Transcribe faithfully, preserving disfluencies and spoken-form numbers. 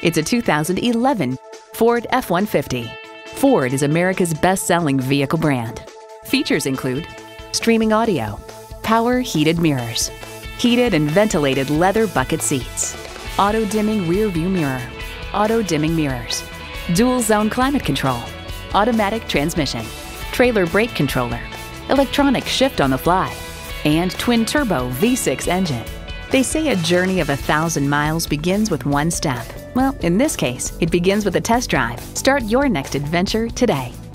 It's a two thousand eleven Ford F one fifty. Ford is America's best-selling vehicle brand. Features include streaming audio, power heated mirrors, heated and ventilated leather bucket seats, auto-dimming rear-view mirror, auto-dimming mirrors, dual-zone climate control, automatic transmission, trailer brake controller, electronic shift on the fly, and twin-turbo V six engine. They say a journey of a thousand miles begins with one step. Well, in this case, it begins with a test drive. Start your next adventure today.